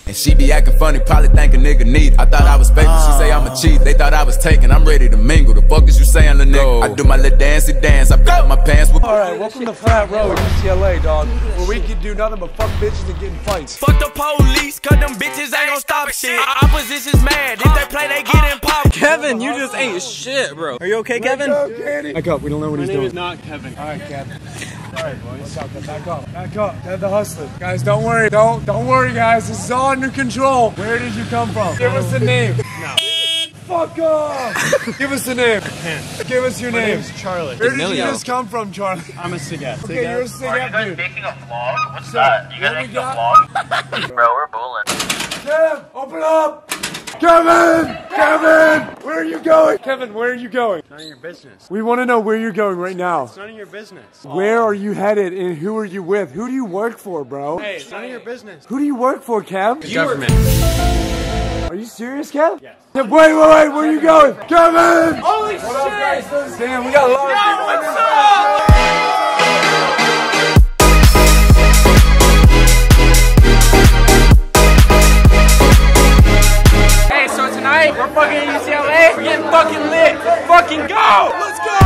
And she be acting funny, probably think a nigga need. I thought I was faking, she say I'm a cheat. They thought I was taking, I'm ready to mingle. The fuck is you saying, little nigga? I do my little dancey dance, I put my pants with. Alright, welcome to Frat Row, UCLA, dog. Where we can do nothing but fuck bitches and get in fights. Fuck the police, cause them bitches ain't gon' stop shit. Opposition's mad, if they play, they get in pop. Kevin, you just ain't shit, bro. Are you okay, Kevin? Back up, we don't know what he's doing. My name is not Kevin. Alright, Kevin. Alright, boys. Back up. Back up. They're the hustler. Guys, don't worry. Don't worry, guys. This is all under control. Where did you come from? Give us the name. No. Fuck off! Give us the name. I can't. Give us your name. My name's Charlie. Where did you just come from, Charlie? I'm a cked. Okay, you're a cked dude. Are you guys making a vlog? What's that? You guys making a vlog? Bro, we're bowling. Kev, open up! Kevin! Kevin! Where are you going? Kevin, where are you going? It's none of your business. We want to know where you're going right now. It's none of your business. Where are you headed and who are you with? Who do you work for, bro? Hey, it's none of your business. Who do you work for, Kev? The government. Are you serious, Kev? Yes. Wait, where are you going? Kevin! Holy shit! Damn, we got a lot of people. What's up? Hey, so tonight, we're fucking in UCLA. We're getting fucking lit. Fucking go! Let's go!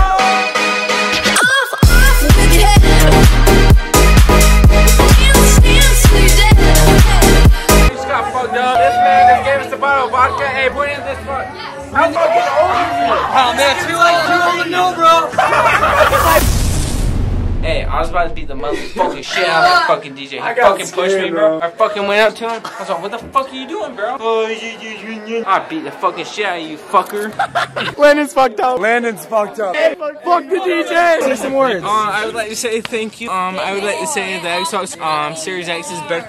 This man just gave us a bottle of vodka. Hey, put in this fuck. How fucking old are you? Oh man, too old to know, bro. Hey, I was about to beat the motherfucking shit out of that fucking DJ. He fucking pushed me, bro. I fucking went up to him. I was like, what the fuck are you doing, bro? I beat the fucking shit out of you, fucker. Landon's fucked up. Landon's fucked up. Hey, fuck the DJ. Say some words. I would like to say thank you. I would like to say that Xbox Series X is better.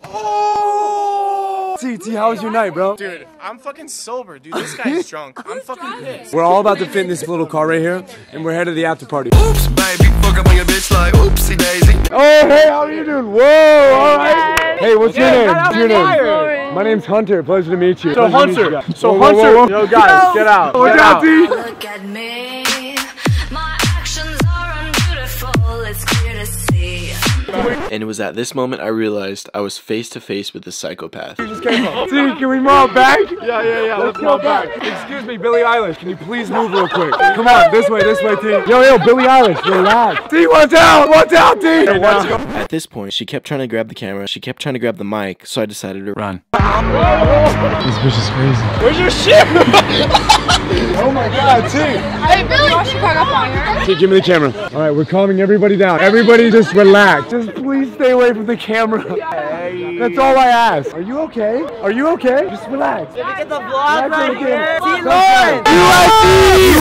TT, how was your night, bro? Dude, I'm fucking sober, dude. This guy's drunk. I'm fucking pissed. We're all about to fit in this little car right here, and we're headed to the after party. Oops, baby, fuck up on your bitch like oopsie daisy. Oh, hey, how are you doing? Whoa, all right. Hey, what's your name? What's your name? My name's Hunter. Pleasure to meet you. So Hunter. Yo, guys, get out. Look out, T. Look at me. My actions are unbeautiful. It's clear to see. And it was at this moment I realized I was face to face with this psychopath. You just came up. T, can we mob back? Yeah. Let's go back. Excuse me, Billie Eilish. Can you please move real quick? Come on, this way, T. Yo, Billie Eilish, relax. T, watch out, T. At this point, she kept trying to grab the camera, she kept trying to grab the mic, so I decided to run. This bitch is crazy. Where's your shit? Oh my God, T. Hey, Billy, you should hung up on her. T, give me the camera. All right, we're calming everybody down. Everybody just relax. Just please stay away from the camera. That's all I ask. Are you okay? Are you okay? Just relax. Get the vlog right here. See, Lauren!